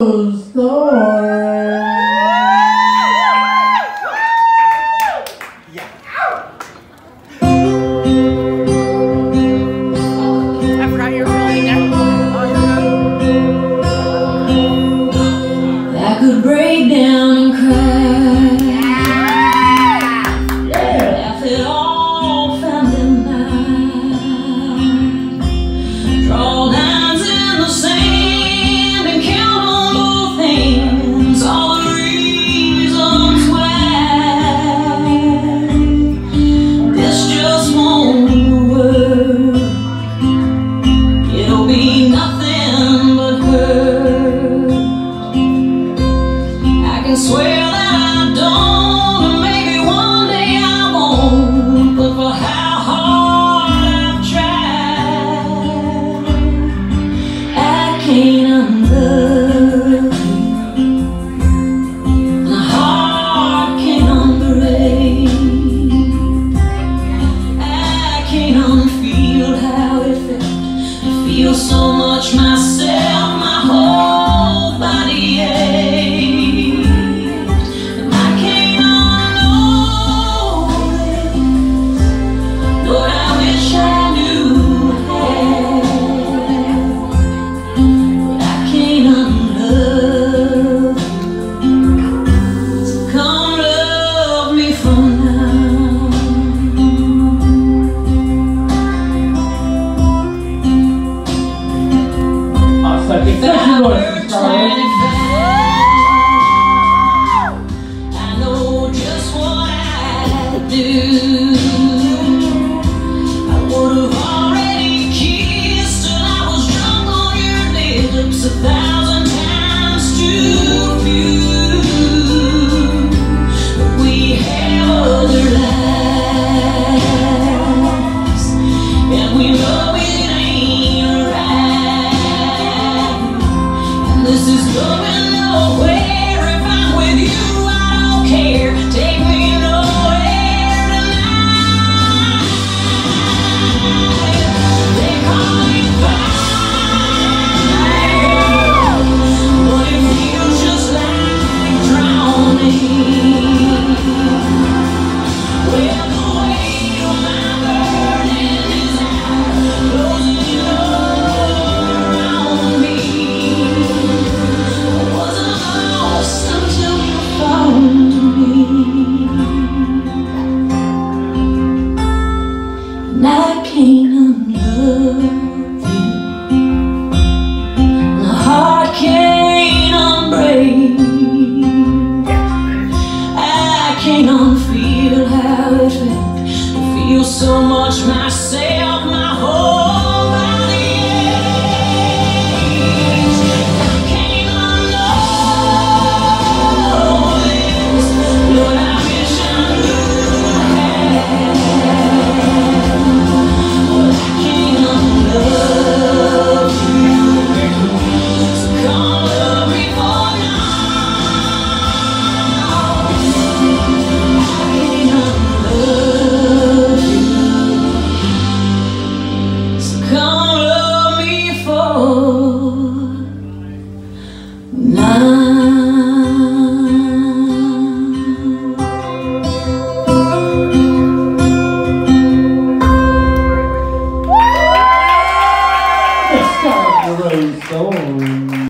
I could break down and cry. Laugh it all family night. Draw lines in the sand and count on both hands all the reasons why this just won't work. It'll be nothing but hurt. I can swear that I don't, and maybe one day I won't, but for how hard I've tried, I can't unlove you, and a heart can't unbreak. I can't unfeel how it felt to feel so much myself, my whole body ached. I know just what I'd do. I would have already kissed till I was drunk on your lips 1,000 times too few. But we have other lives, and we know it ain't right. This is going nowhere. If I'm with you, I don't care. Take me nowhere tonight. They call me fire, but it feels just like drowning. Well, the weight of my burning desire closing around me. Until you found me, and I can't unlove you, and the heart can't unbreak. I can't unfeel how it felt to feel so much myself, my whole body. Now